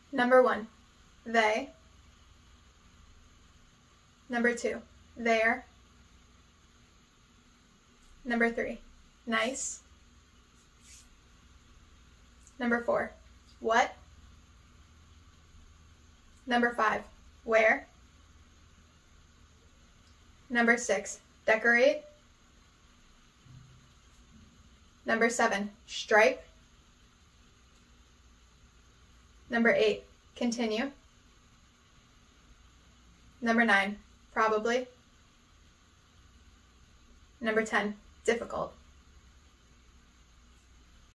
Number 1, they. Number 2, there. Number 3, nice. Number 4, what? Number 5, where? Number 6, decorate. Number 7, stripe. Number 8, continue. Number 9, probably. Number 10, difficult.